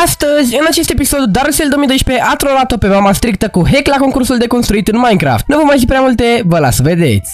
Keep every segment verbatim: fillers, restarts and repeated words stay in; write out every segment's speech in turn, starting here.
Astăzi, în acest episod, Darusel două mii doisprezece a trolat-o pe mama strictă cu hack la concursul de construit în Minecraft. Nu vă mai zic prea multe, vă las să vedeți.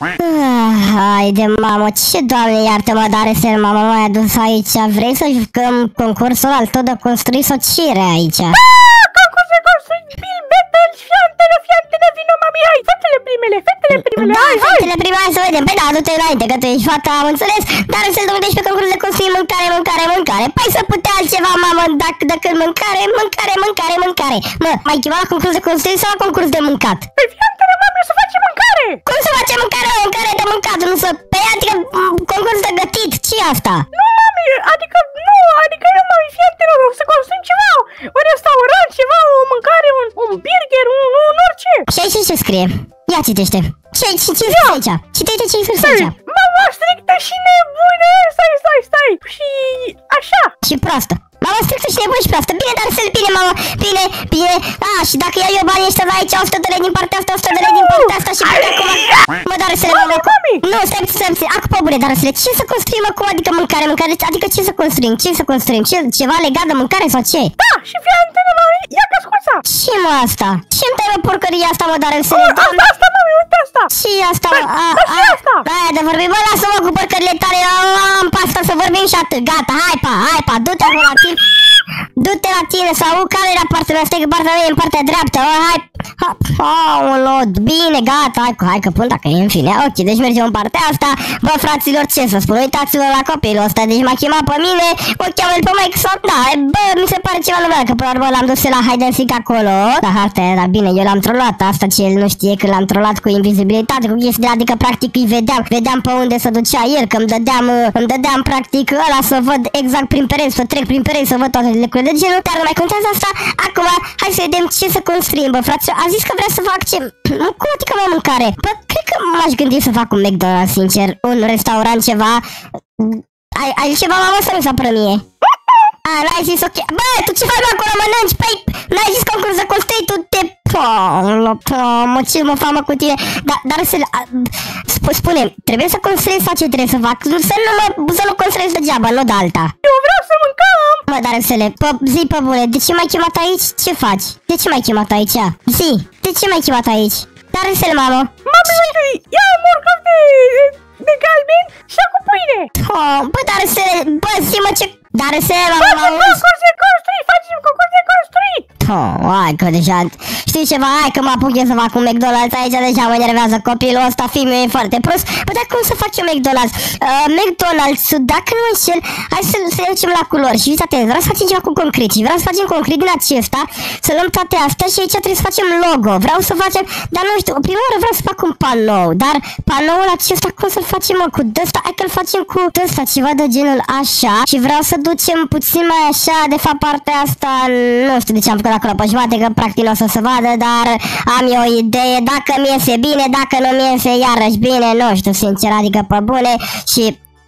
Haide, mamă, ce doamne iartă-mă, Darusel, mama m-a adus aici. Vrei să jucăm concursul al tău de construit sau ce era aici? Concurs de construit, Bill Battle, fiantele, fiantele, vino mami, hai, fetele primele, fetele primele, da, hai, hai. fetele primele, hai să vedem. Păi da, du-te înainte, că tu ești fata, am înțeles. Darusel două mii doisprezece concurs de construit, mâncare, mâncare, mâncare. Păi să putea altceva, mamă, dacă decât mâncare, mâncare, mâncare, mâncare. Mă, mai chema la concurs de construit sau la concurs de mâncat? Păi fiantele, mami, o să facem mâncare. Cum să facem mâncare, mâncare de mâncat, nu să... Păi adică concurs de gătit, ce asta? Nu, mami, adică, nu, adică nu, mami, fiantele, o să construim ceva, un restaurant, ceva, o mâncare, un, un burger, un, un orice. Și aici ce scrie? Ia citește. Ce, ce, ce scrie aici? Citește ce scrie aici. Mama strictă și nebună, stai, stai, stai, și așa. Și proastă. Mama strictă și nebună și proastă. Bine, Darusel, bine, mama, bine, bine. A, și dacă iau eu banii ăștia de aici, o sută de lei din partea asta, o sută de lei din partea asta și bine acum. Mă, Darusel, mama, nu, stai puțin, stai, acum pe bune, Darusel, ce să construim acum? Adică mâncare, mâncare, adică ce să construim? Ce să construim? Ce, ceva legat de mâncare sau ce? Da, și fiantele, mami, ia căscuța. Ce, mă, asta? Ce-mi dai, mă, porcăria asta, mă, Darusel? Asta, asta, mami, uite asta. Și asta, mă, a, a, asta. Aia de vorbim, bă, lasă-mă cu porcările tale, am pasta să vorbim și atât, gata, hai, pa, hai, pa, du-te acum la tine, du-te la tine, sau care era partea mea, stai că partea mea e în partea dreaptă, o, hai, aoleo, bine, gata, hai, hai că pun, dacă e în fine, ok, deci mergem în partea asta, bă, fraților, ce să spun, uitați-vă la copilul ăsta, deci m-a chemat pe mine, o cheamă el pe Mike sau, da, bă, mi se pare ceva nouă, că până la urmă l-am dus la hide and seek acolo, da, asta era bine, eu l-am trollat, asta ce el nu știe, că l-am trollat cu invizibilitate, cu chestia, adică practic îi vedeam, vedeam pe unde se ducea el, că îmi dădeam, îmi dădeam practic ăla să văd exact prin pereți, să trec prin pereți, să văd toate lucrurile de genul, dar nu mai contează asta, acum, hai să vedem ce să construim, bă, frate, a zis că vrea să fac ce, cum adică mă mâncare, bă, cred că m-aș gândi să fac un McDonald's, sincer, un restaurant, ceva, ai, ai ceva, mamă, să nu se apră mie. A, n-ai zis ok, bă, tu ce faci acolo, mănânci, păi, n-ai zis concurs de construit, tu te... Mă, ce mă famă cu tine, dar, dar să... Sp spune, trebuie să construiesc sau ce trebuie să fac? Să nu mă, să nu construiesc degeaba, nu de alta. Eu vreau să mâncăm! Mă, Darusele, zi pe bune, de ce m-ai chemat aici? Ce faci? De ce m-ai chemat aici? Zi, de ce m-ai chemat aici? Darusele, mamă. Mami, uite, ia morcov de... de galben și cu pâine! Oh, bă, Darusele, bă, zi-mă ce... Darusele, mamă, facem concurs de construit, facem concurs de construit! Oh, hai că deja, știi ceva, hai că mă apuc eu să fac un McDonald's aici, deja mă enervează copilul ăsta, fiul e foarte prost. Bă, dar cum să fac eu McDonald's? Uh, McDonald's, dacă nu înșel, hai să, să ne ducem la culori și fiți atenți, vreau să facem ceva cu concret și vreau să facem concret din acesta, să luăm toate astea și aici trebuie să facem logo, vreau să facem, dar nu știu, prima oară vreau să fac un panou, dar panoul acesta cum să-l facem, mă, cu dăsta, hai că-l facem cu dăsta, ceva de genul așa și vreau să ducem puțin mai așa, de fapt partea asta, nu știu de ce am făcut acolo pe jumate, că practic nu o să se vadă, dar am eu o idee, dacă mi iese bine, dacă nu mi iese iarăși bine, nu știu, sincer, adică pe bune și...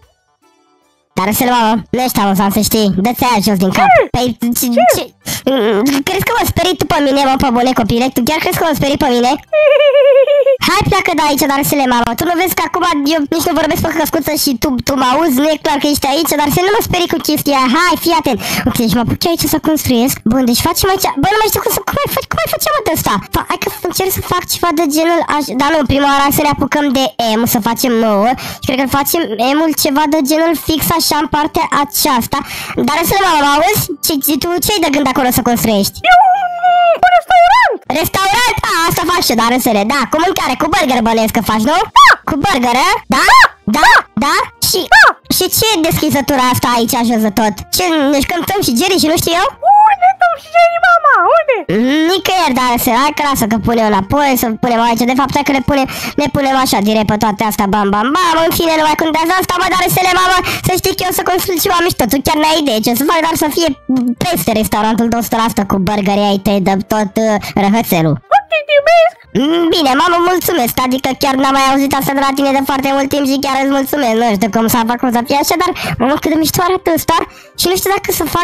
Darusel, mamă, nu ești amuzant, să știi, dă-ți aia jos din cap. Păi, ce? ce? Crezi că mă sperii tu pe mine, mă, pe bune, copile? Tu chiar crezi că mă sperii pe mine? Hai, pleacă de aici, Darusele, mamă, tu nu vezi că acum eu nici nu vorbesc pe căscuță și tu, tu mă auzi, nu e clar că ești aici, dar să nu mă sperii cu chestia, hai, fii atent. Ok, deci mă apuc aici să construiesc, bun, deci facem aici, bă, nu mai știu cum să, cum mai, cum mai facem de ăsta? Hai că încerc să fac ceva de genul, aș, dar nu, prima oară să ne apucăm de M, să facem nouă și cred că facem M-ul ceva de genul fix așa în partea aceasta. Darusele, mamă, mă auzi? Ce, tu ce-ai de gând acolo să construiești? Eu un restaurant! Restaurant? A, asta faci și Darusele, da, cu mâncare, cu burger bănuiesc că faci, nu? Da! Cu burger, a? Da? Da? Da? Da? Și, da! Și ce e deschizătura asta aici jos de tot? Ce, ne jucăm Tom și Jerry și nu știu eu? Unde Tom și Jerry, mama? Unde? Nicăieri, Darusele, hai că lasă că punem înapoi, să punem aici, de fapt hai că le punem, ne punem așa direct pe toate astea, bam, bam, bam, în fine nu mai contează asta, mă, Darusele, mamă, să știi că eu să construi ceva mișto, tu chiar n-ai idee ce să fac, dar să fie peste restaurantul de o sută la sută cu burgerii ai tăi de tot uh, răhățelul. Te iubesc! Bine, mamă, mulțumesc, adică chiar n-am mai auzit asta de la tine de foarte mult timp și chiar îți mulțumesc, nu știu cum s-a făcut să fie așa, dar mamă, cât de mișto arată ăsta și nu știu dacă să fac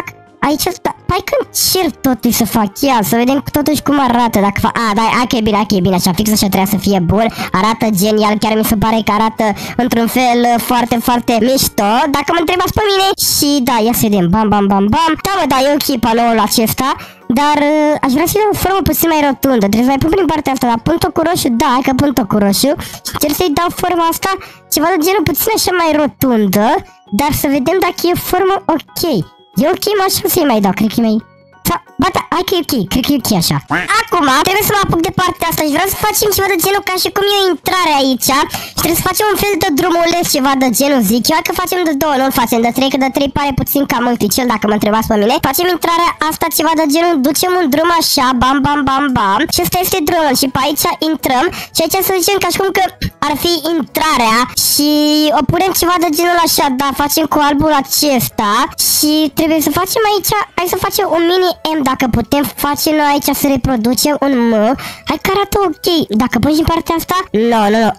aici, da, hai că încerc totuși să fac ea, să vedem totuși cum arată dacă fac, a, da, hai că e bine, hai că e bine, așa, fix așa trebuie să fie bun, arată genial, chiar mi se pare că arată într-un fel foarte, foarte mișto, dacă mă întrebați pe mine, și da, ia să vedem, bam, bam, bam, bam, da, mă, da, e ok panoul acesta, dar uh, aș vrea să-i dau o formă puțin mai rotundă, trebuie să mai pun prin partea asta, dar pun tot cu roșu, da, hai că pun tot cu roșu, și încerc să-i dau forma asta, ceva de genul puțin așa mai rotundă, dar să vedem dacă e formă ok. E ok, mă, așa să-i mai dau, cred că e mai... Sau, ba da, hai că e ok, cred că e ok așa. Acum, trebuie să mă apuc de partea asta și vreau să facem ceva de genul ca și cum e o intrare aici. Și trebuie să facem un fel de drumuleț, ceva de genul, zic eu, că facem de două, nu-l facem de trei, că de trei pare puțin cam multicel, dacă mă întrebați pe mine. Facem intrarea asta, ceva de genul, ducem un drum așa, bam, bam, bam, bam. Și ăsta este drumul și pe aici intrăm și aici să zicem ca și cum că ar fi intrarea și o punem ceva de genul așa, da, facem cu albul acesta și trebuie să facem aici, hai să facem un mini M, dacă putem face noi aici să reproducem un M. Hai că arată ok. Dacă pun și în partea asta? Nu, nu, nu.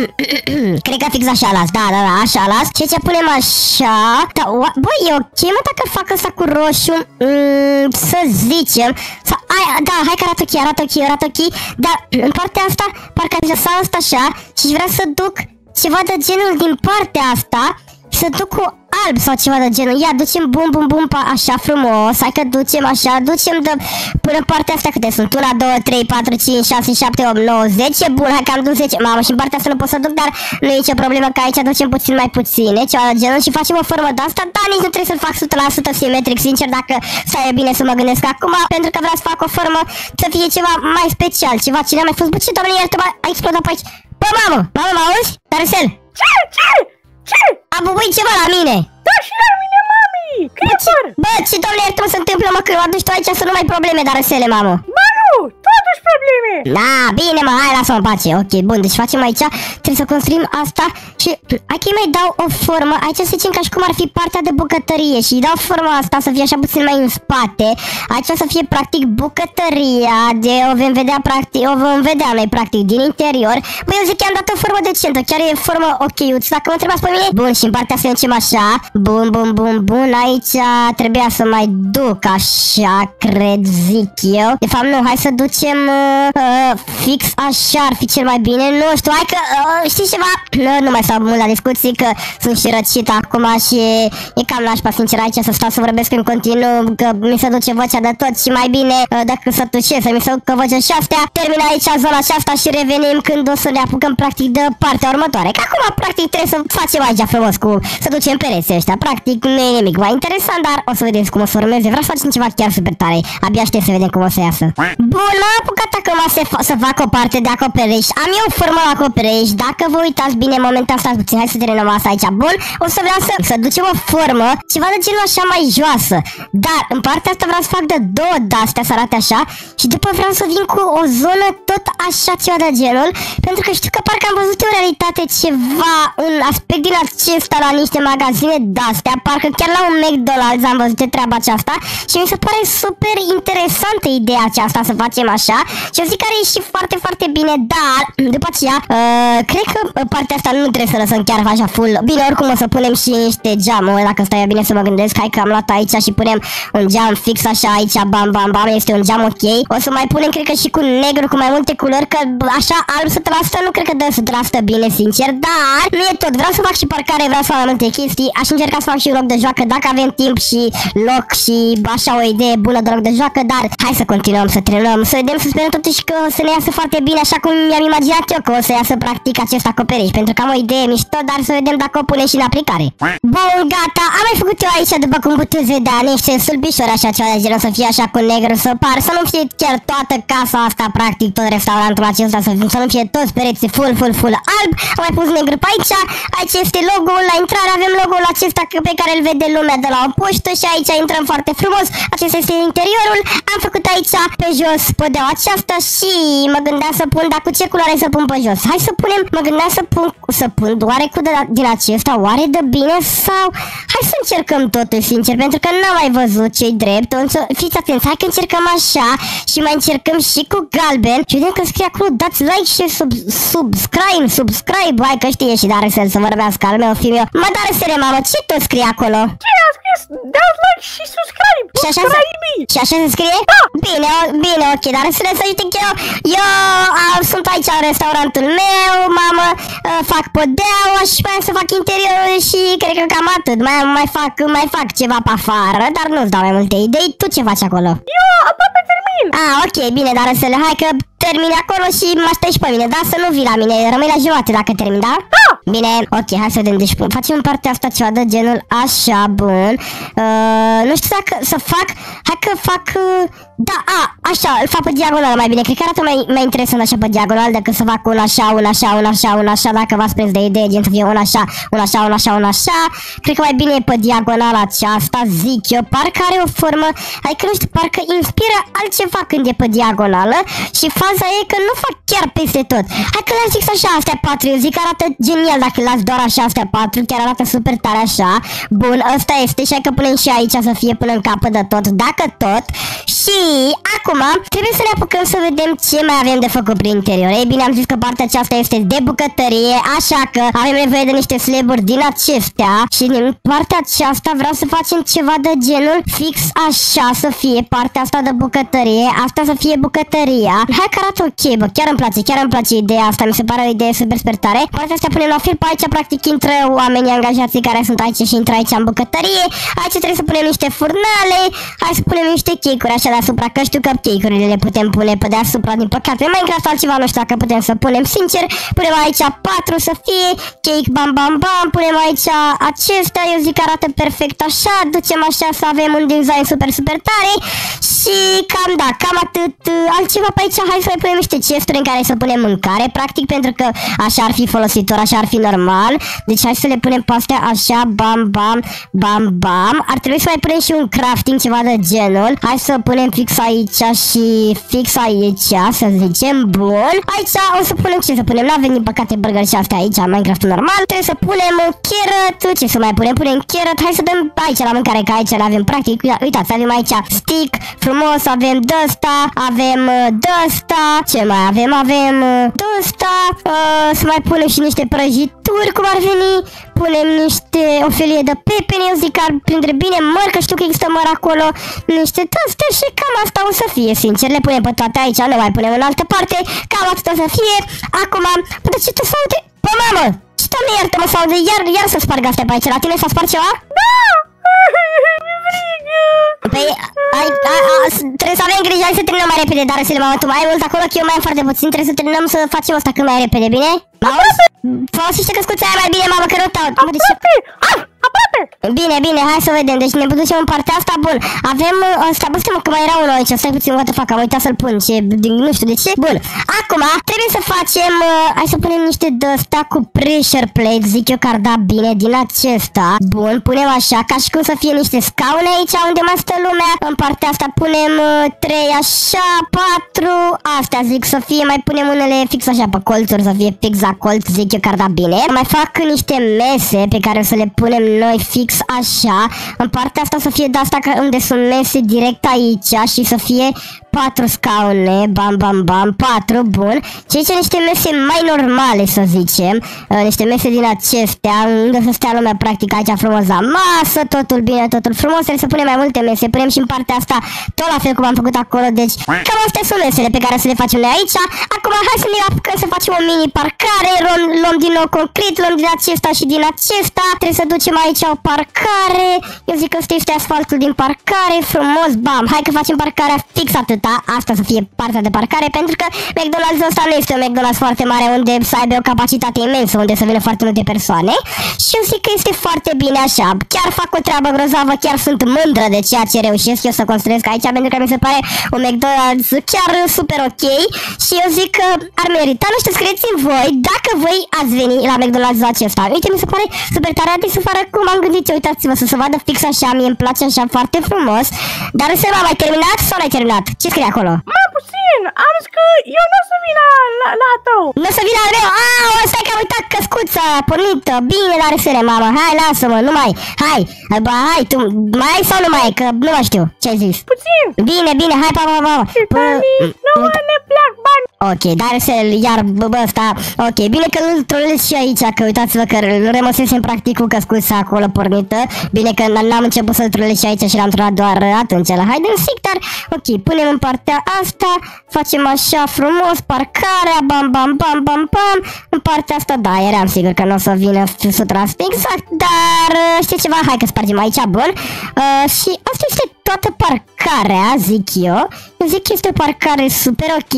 Cred că fix așa las. Da, da, da, așa las. Și aici punem așa. Da, băi, e ok, mă, dacă fac asta cu roșu. Mm, să zicem. Sau, ai, da, hai că arată ok, arată ok, arată ok. Dar în partea asta, parcă am lăsat asta așa și vreau să duc ceva de genul din partea asta și să duc cu alb sau ceva de genul. Ia, ducem bum, bum, bum, pa, așa frumos. Hai că ducem așa, ducem de până în partea asta câte sunt? unu, doi, trei, patru, cinci, șase, șapte, opt, nouă, zece. Bun, hai că am dus zece. Mamă, și în partea asta nu pot să duc, dar nu e nicio problemă că aici ducem puțin mai puține, ceva de genul și facem o formă de asta. Dar nici nu trebuie să-l fac o sută la sută simetric, sincer, dacă stai e bine să mă gândesc acum, pentru că vreau să fac o formă să fie ceva mai special, ceva ce n-am mai fost. Bă, ce, doamne, iartă, a explodat pe aici. Bă, mamă, mamă, mă auzi? Darusel? Ce? Ce? Ce? A bubuit ceva la mine. Da, și la mine, mami! Creeper! Bă, ce, doamne, iartă, mă, se întâmplă, mă, că o aduci tu aici să nu mai probleme, Darusele, mamă. Bă, nu! Tu aduci probleme! Da, bine, mă, hai, lasă-mă în pace. Ok, bun, deci facem aici, trebuie să construim asta și hai că-i mai dau o formă. Aici să zicem ca și cum ar fi partea de bucătărie și îi dau forma asta să fie așa puțin mai în spate. Aici să fie practic bucătăria, de o vom vedea practic, o vom vedea noi practic din interior. Băi, eu zic că am dat o formă decentă, chiar e formă ok, uite, dacă mă întrebați pe mine. Bun, și în partea să zicem așa. Bun, bun, bun, bun, aici trebuia să mai duc așa, cred, zic eu. De fapt, nu, hai să ducem uh, uh, fix așa ar fi cel mai bine. Nu știu, hai că uh, știi ceva? Nu, nu mai stau mult la discuții, că sunt și răcit acum și e cam nașpa, sincer, aici să stau să vorbesc în continuu, că mi se duce vocea de tot și mai bine uh, dacă să tușesc, să mi se ducă vocea și astea. Termin aici zona aceasta și revenim când o să ne apucăm practic de partea următoare. Că acum practic trebuie să facem aici frumos cu, să ducem pereții ăștia. Practic nu e nimic mai interesant, dar o să vedeți cum o să urmeze. Vreau să facem ceva chiar super tare. Abia aștept să vedem cum o să iasă. Bun, m-am apucat acum să, să fac o parte de acoperiș. Am eu formă la acoperiș. Dacă vă uitați bine, momentan stați puțin, hai să terminăm asta aici. Bun, o să vreau să, să ducem o formă, ceva de genul așa mai joasă. Dar în partea asta vreau să fac de două de-astea să arate așa. Și după vreau să vin cu o zonă tot așa, ceva de genul. Pentru că știu că parcă am văzut în realitate ceva, un aspect din acesta la niște magazine de-astea. Parcă chiar la un McDonald's am văzut de treaba aceasta. Și mi se pare super interesantă ideea aceasta să facem așa. Și eu zic că are și foarte, foarte bine. Dar, după aceea, uh, cred că partea asta nu trebuie să lăsăm chiar așa full. Bine, oricum o să punem și niște geamuri. Dacă stai bine să mă gândesc. Hai că am luat aici și punem un geam fix așa aici. Bam, bam, bam. Este un geam ok. O să mai punem, cred că și cu negru, cu mai multe culori. Că așa alb o sută la sută nu cred că dă o sută la sută bine, sincer. Dar nu e tot. Vreau să fac și parcare, vreau să fac mai multe chestii. Aș încerca să fac și loc de joacă dacă avem timp și loc și așa o idee bună de loc de joacă. Dar hai să continuăm să trenăm, să vedem, să sperăm totuși că o să ne iasă foarte bine, așa cum mi-am imaginat eu că o să iasă practic acest acoperiș. Pentru că am o idee mișto, dar să vedem dacă o punem și în aplicare. Bun, gata, am mai făcut eu aici, după cum puteți vedea, niște sulbișori așa, ceva de genul, să fie așa cu negru, să par, să nu fie chiar toată casa asta, practic tot restaurantul acesta, să, să nu fie toți pereții full, full, full alb. Am mai pus negru pe aici, aici este logo-ul, la intrare avem logo-ul acesta pe care îl vede lumea de la o poștă și aici intrăm foarte frumos. Acesta este interiorul. Am făcut aici pe jos podeaua aceasta și mă gândeam să pun, dar cu ce culoare să pun pe jos? Hai să punem, mă gândeam să pun, să pun oare cu de la, din acesta, oare de bine sau... Hai să încercăm totul, sincer, pentru că n-am mai văzut ce-i drept. Fiți atenți, hai că încercăm așa și mai încercăm și cu galben și vedem că scrie acolo, dați like și sub, subscribe, subscribe, hai că știe și Darcel să vorbească al meu film eu. Mă, Darcel, mamă, ce tot scrie acolo? Ce a scris? Dați like și subscribe! Și așa, se, și așa se scrie? Da! Bine, o, bine, ok, dar să le să uite că eu, eu a, sunt aici în restaurantul meu, mamă, a, fac podeaua și mai să fac interiorul și cred că cam atât, mai, mai, fac, mai fac ceva pe afară, dar nu-ți dau mai multe idei, tu ce faci acolo? Eu aproape termin! Ah, ok, bine, dar să le hai că termini acolo și mă aștepți pe mine, da? Să nu vii la mine, rămâi la jumate dacă termin, da? Da! Bine, ok, hai să vedem, deci facem în partea asta ceva de genul așa, bun. Uh, nu știu dacă să fac, hai că fac, uh, da, a, așa, îl fac pe diagonal mai bine, cred că arată mai, mai interesant așa pe diagonal decât să fac un așa, un așa, un așa, un așa, dacă v-ați prins de idee, gen să fie un așa, un așa, un așa, un așa, cred că mai bine e pe diagonal aceasta, zic eu, parcă are o formă, adică nu știu, parcă inspiră altceva când e pe diagonală și faza e că nu fac chiar peste tot. Hai că le-am zis așa, astea patru, eu zic că arată genial dacă las doar așa astea patru, chiar arată super tare așa. Bun, ăsta este și hai că punem și aici să fie până în capăt de tot, dacă tot. Și acum trebuie să ne apucăm să vedem ce mai avem de făcut prin interior. Ei bine, am zis că partea aceasta este de bucătărie, așa că avem nevoie de niște slaburi din acestea și din partea aceasta vreau să facem ceva de genul fix așa să fie partea asta de bucătărie, asta să fie bucătăria. Hai că arată ok, bă, chiar îmi place, chiar îmi place ideea asta, mi se pare o idee super super tare. Partea asta punem la fel, pe aici practic intră oamenii angajații care sunt aici și intră aici în bucătărie. Aici trebuie să punem niște furnale, hai să punem niște cake-uri așa deasupra, că știu că cake-urile le putem pune pe deasupra, din păcate. În Minecraft altceva nu știu dacă putem să punem, sincer. Punem aici patru să fie, cake, bam bam bam, punem aici acesta, eu zic că arată perfect așa, ducem așa să avem un design super super tare. Și cam da, cam atât. Altceva pe aici, hai să mai punem niște chesturi în care să punem mâncare, practic, pentru că așa ar fi folositor, așa ar fi normal. Deci hai să le punem pe astea așa, bam bam, bam bam. Ar trebui să mai punem și un crafting, ceva de genul. Hai să punem fix aici și fix aici, să zicem, bun. Aici o să punem ce să punem, n-avem din păcate burger și astea aici, Minecraft normal. Trebuie să punem carrot, ce să mai punem, punem carrot. Hai să dăm aici la mâncare, că aici le avem practic. Uitați, avem aici stick, frumos, avem dăsta, avem dăsta, ce mai avem, avem dăsta, uh, să mai punem și niște prăjituri, cum ar veni, punem niște, o felie de pepene, eu zic că ar prinde bine măr, că știu că există măr acolo, niște dăste și cam asta o să fie, sincer, le punem pe toate aici, nu mai punem în altă parte, cam asta o să fie. Acum, dar ce te s-aude? Bă, mamă, ce doamne iartă-mă, s-aude, iar, iar să sparg astea pe aici, la tine s-a spart ceva? Da! Mi-e frigă! Păi, ai, a, a, trebuie să avem grijă, hai să terminăm mai repede, dar să le mamă, tu mai ai mult acolo, că eu mai am foarte puțin, trebuie să terminăm să facem asta cât mai repede, bine? M-auzi? Folosește căscuța aia mai bine, mamă, că nu te-aud. Aproape! Ah, aproape! Bine, bine, hai să vedem, deci ne ducem în partea asta, bun. Avem ăsta, bă, stai mă, că mai era unul aici, stai puțin, what the fuck, am uitat să-l pun, ce, nu știu de ce. Bun, acum, trebuie să facem, uh, hai să punem niște de-asta cu pressure plate, zic eu că ar da bine din acesta. Bun, punem așa, ca și cum să fie niște scaune aici unde mai stă lumea. În partea asta punem uh, trei așa, patru, astea zic să fie, mai punem unele fix așa pe colțuri, să fie fix la colț, zic eu că ar da bine. Mai fac niște mese pe care o să le punem noi fix așa. În partea asta să fie de-asta unde sunt mese direct aici și să fie patru scaune, bam bam bam, patru, bun. Și aici niște mese mai normale, să zicem, uh, niște mese din acestea unde să stea lumea practic aici frumos la masă, totul bine, totul frumos. Trebuie să punem mai multe mese, punem și în partea asta tot la fel cum am făcut acolo. Deci cam astea sunt mesele pe care să le facem noi aici. Acum hai să ne apucăm să facem o mini parcare, luăm, luăm din nou concret, luăm din acesta și din acesta. Trebuie să ducem aici o parcare. Eu zic că ăsta este asfaltul din parcare, frumos, bam. Hai că facem parcarea fix atât. Asta să fie partea de parcare, pentru că McDonald's ăsta nu este un McDonald's foarte mare unde să aibă o capacitate imensă, unde să vină foarte multe persoane. Și eu zic că este foarte bine așa. Chiar fac o treabă grozavă, chiar sunt mândră de ceea ce reușesc eu să construiesc aici, pentru că mi se pare un McDonald's chiar super ok. Și eu zic că ar merita, nu știu, scrieți-mi voi dacă voi ați veni la McDonald's acesta. Uite, mi se pare super tare, de să fară cum am gândit eu, uitați-vă, să se vadă fix așa, mie îmi place așa foarte frumos. Dar să m-a mai terminat sau n-ai terminat? Ce scrie acolo? Mai puțin, am zis că eu nu o să vin la, la, la tău. Nu o să vin la meu? Aaa, stai că am uitat căscuța pornită. Bine, dar resele, mamă. Hai, lasă-mă, nu mai. Hai, bă, hai, tu mai ai sau nu mai ai? Că nu mai știu. Ce ai zis? Puțin. Bine, bine, hai, pa, pa, pa. Nu ne plac bani. Ok, dar resel, iar bă, bă, ăsta. Ok, bine că îl trolez și aici, că uitați-vă că îl rămăsesem practic cu căscuța acolo pornită. Bine că n-am început să-l trolez și aici și l-am trolat doar atunci la hide and seek, dar ok, punem în partea asta, facem așa frumos, parcarea, bam, bam, bam, bam, bam. În partea asta, da, eram sigur că nu o să vină o sută la sută exact, dar știi ceva, hai că spargem aici, bun. Uh, și asta este toată parcarea, zic eu. Eu zic că este o parcare super ok,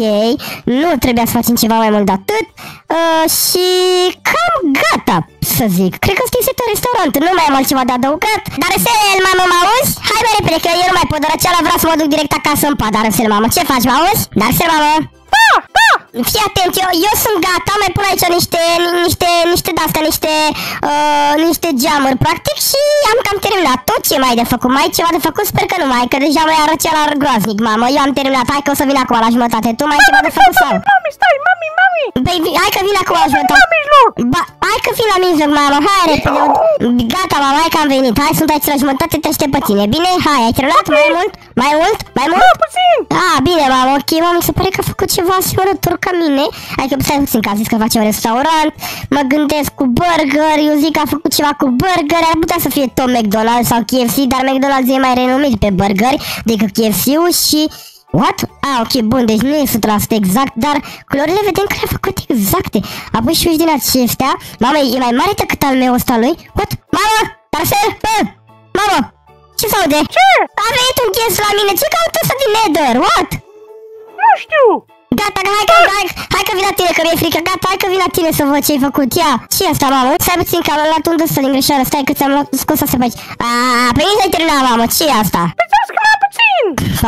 nu trebuia să facem ceva mai mult de atât. Uh, și cam gata, să zic. Cred că ăsta este tot restaurant, nu mai am altceva de adăugat. Dar Răsel, mamă, mă auzi? Hai mai repede, că eu nu mai pot, dar aceea vreau să mă duc direct acasă în pat. Dar Răsel, mamă, ce faci, mă auzi? Dar Răsel, mamă? Da, da. Fii atent, eu, eu sunt gata, mai pun aici niște, niște, niște de-astea, niște, uh, niște geamuri, practic, și am cam terminat tot ce mai ai de făcut. Mai ai ceva de făcut? Sper că nu mai ai, că deja mai arăt la groaznic, mamă. Eu am terminat, hai că o să vin acum la jumătate. Tu mai ai ceva de făcut sau? Mami, stai, mami, mami. Păi, hai că vin acum la jumătate. La mijloc. Ba, hai că vin la mijloc, mamă, hai repede. Gata, mama, hai că am venit. Hai, sunt aici la jumătate, te aștept pe tine. Bine? Hai, ai terminat? Mai mult? Mai mult? Mai mult? Da, puțin. Ah, bine, mamă, ok, mamă, mi se pare că a făcut ceva asemănător ca mine. Adică, stai puțin, că a zis că face un restaurant. Mă gândesc cu burger, eu zic că a făcut ceva cu burger. Ar putea să fie tot McDonald's sau K F C, dar McDonald's e mai renumit pe burgeri decât K F C-ul și... What? Ah, ok, bun, deci nu e o sută la sută exact, dar culorile vedem că le-a făcut exacte. Apoi și uși din acestea. Mamă, e mai mare decât al meu ăsta lui. What? Mamă! Darcel! Bă! Mamă! Ce s-aude? Ce? A venit un chest la mine, ce caută ăsta din Nether? What? Nu știu. Gata, hai că, hai, hai că vin la tine, că mi-e frică. Gata, hai că vin la tine să văd ce-ai făcut. Ia, ce e asta, mamă? Stai puțin că am luat un dăstă din greșeală. Stai că ți-am luat scos asta pe aici. Aaa, pe nici n-ai terminat, mamă, ce e asta? Păi ți-am zis că mai puțin.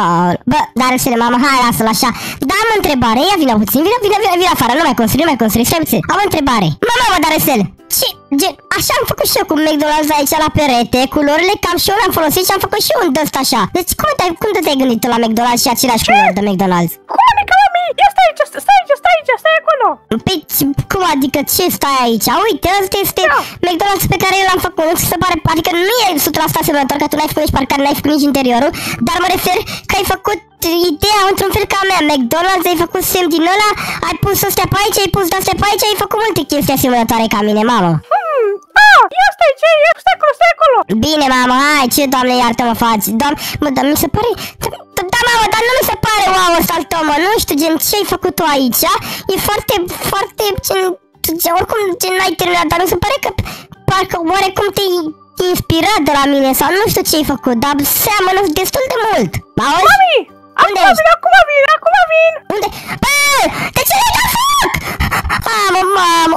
Bă, dar Răsele, mamă, hai, lasă-l așa. Dar am o întrebare, ia vină puțin, vină, vină, vină, vină afară, nu mai construi, nu mai construi, stai puțin. Am o întrebare. Mă, mamă, dar Răsele, ce, gen, așa am făcut și eu cu McDonald's aici la perete, culorile cam și eu le-am folosit și am făcut și eu un dăst așa. Deci cum te-ai, cum te-ai gândit tu la McDonald's și aceleași culori de McDonald's? Cum adică, mami? Ia stai aici, stai aici, stai aici, stai acolo. Păi, cum adică ce stai aici? Uite, ăsta este Da. McDonald's pe care eu l-am făcut, nu ți se pare, adică nu e o sută la sută asemănător, că tu n-ai făcut nici parcare, n-ai făcut nici interiorul, dar mă refer că ai făcut ideea într-un fel ca mea. McDonald's, ai făcut semn din ăla, ai pus astea pe aici, ai pus de-astea pe aici, ai făcut multe chestii asemănătoare ca mine, mamă. Hmm, ah, ia stai, ce? Ia, stai acolo, stai acolo. Bine, mamă, hai, ce, doamne, iartă-mă faci? Doamne, mă, dar mi se pare... Da, mamă, dar nu mi se pare wow ăsta al tău, mă, nu știu, gen, ce ai făcut tu aici? E foarte, foarte, gen, gen oricum, gen, n-ai terminat, dar mi se pare că parcă oarecum te-ai inspirat de la mine sau nu știu ce ai făcut, dar seamănă destul de mult. Auzi? Mami, Unde acum ești? vin, acum vin, acum vin. Unde? Bă, de ce le-ai dat foc? Mamă, mamă.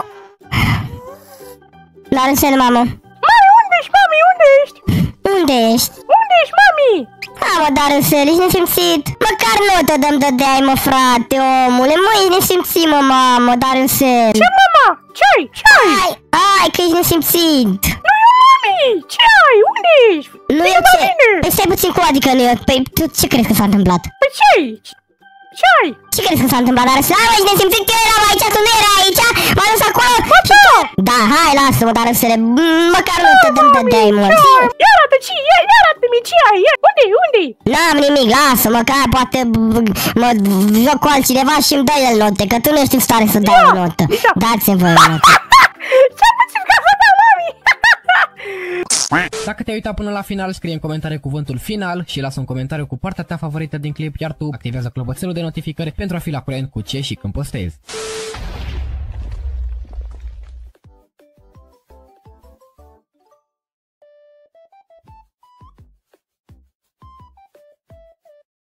Dar înseamnă, mamă. Mami, unde ești, mami, unde ești? Unde ești? Unde ești, mami? Mamă, dar înseamnă, ești nesimțit. Măcar nu te dăm dădeai, mă, frate, omule. Mă, ești nesimțit, mă, mamă, dar înseamnă. Ce, mama? Ce-ai? Ce-ai? Hai, hai, că ești nesimțit. Nu eu, mami! Ce ai? Unde ești? Nu Vine eu la ce? mine. Păi stai puțin, cu adică nu eu. Păi tu ce crezi că s-a întâmplat? Păi ce ai? Ce ai? Ce crezi că s-a întâmplat? Dar să ești nesimțit, eu eram aici, tu nu erai aici. M-am dus acolo. Bă, da! Da, hai, lasă-mă, dar înseamnă. Măcar nu te dăm dădeai, mă. Ce ai? Ia arată ce? Ia, ia arată-mi ce ai? Ia. Unde-i? Unde-i? N-am nimic, lasă-mă, că aia poate mă joc cu altcineva și îmi dă el note, că tu nu ești în stare să dai Da, o notă. da. Dați-mi voi o notă. Ce puțin ca să dau, mami? Dacă te-ai uitat până la final, scrie în comentarii cuvântul final și lasă un comentariu cu partea ta favorită din clip, iar tu activează clopoțelul de notificări pentru a fi la curent cu ce și când postezi.